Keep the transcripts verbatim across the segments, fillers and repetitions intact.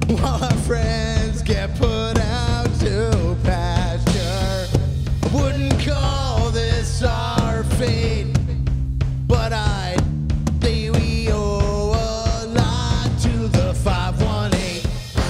while our friends get put out to pasture. I wouldn't call this our fate, but I say we owe a lot to the five one eight.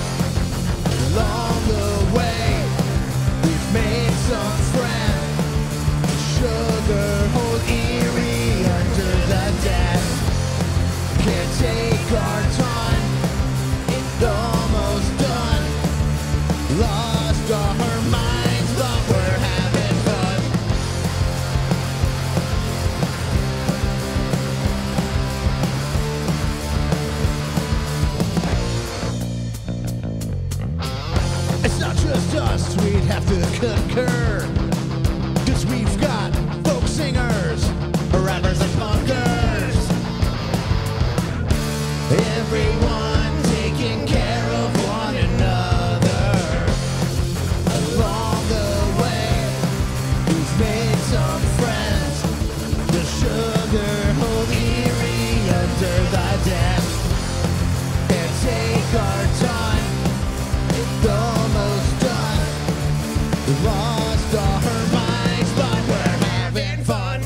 Along the way, we've made some friends. Sugar hole eerie under the desk. Can't take our time, it's almost done. Lost our minds, but we're having fun. It's not just us, we'd have to concur, 'cause we've got folk singers, rappers and punkers. Everyone taking care of one another. Along the way, we've made some friends. The sugar hole eerie under the desk. Can't take our time, it's almost done. We've lost our minds, but we're having fun.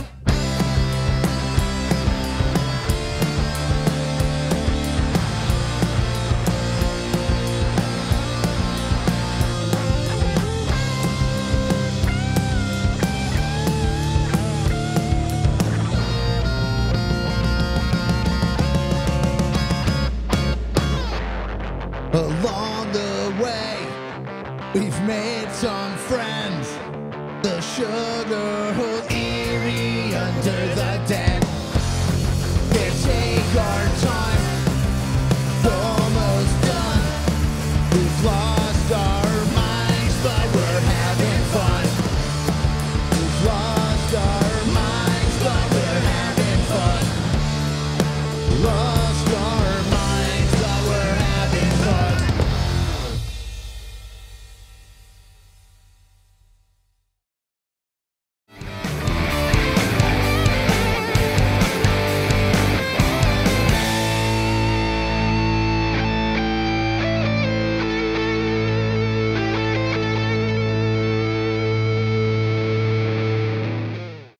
Along the way, we've made some friends. The sugar hole eerie under the desk.